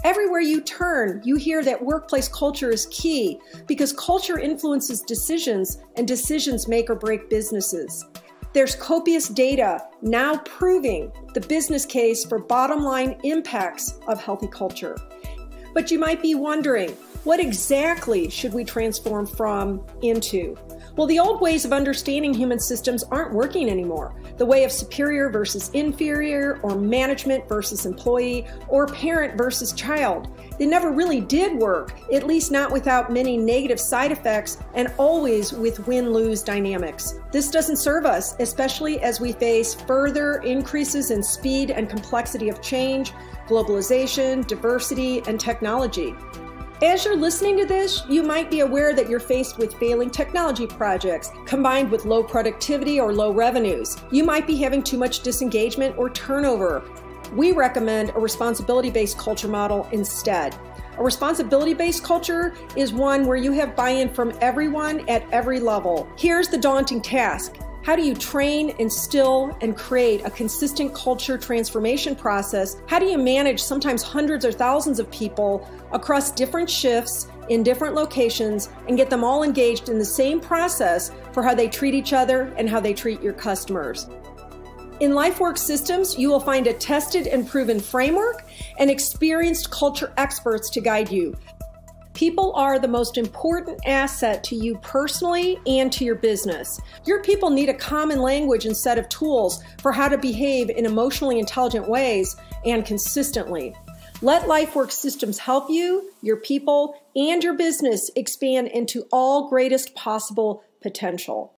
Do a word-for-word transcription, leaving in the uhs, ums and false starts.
Everywhere you turn, you hear that workplace culture is key because culture influences decisions and decisions make or break businesses. There's copious data now proving the business case for bottom line impacts of healthy culture. But you might be wondering, what exactly should we transform from into? Well, the old ways of understanding human systems aren't working anymore. The way of superior versus inferior, or management versus employee, or parent versus child. They never really did work, at least not without many negative side effects and always with win-lose dynamics. This doesn't serve us, especially as we face further increases in speed and complexity of change, globalization, diversity, and technology. As you're listening to this, you might be aware that you're faced with failing technology projects combined with low productivity or low revenues. You might be having too much disengagement or turnover. We recommend a responsibility-based culture model instead. A responsibility-based culture is one where you have buy-in from everyone at every level. Here's the daunting task. How do you train, instill, and create a consistent culture transformation process? How do you manage sometimes hundreds or thousands of people across different shifts in different locations and get them all engaged in the same process for how they treat each other and how they treat your customers? In Lifework systems, you will find a tested and proven framework and experienced culture experts to guide you. People are the most important asset to you personally and to your business. Your people need a common language and set of tools for how to behave in emotionally intelligent ways and consistently. Let Lifework systems help you, your people, and your business expand into all greatest possible potential.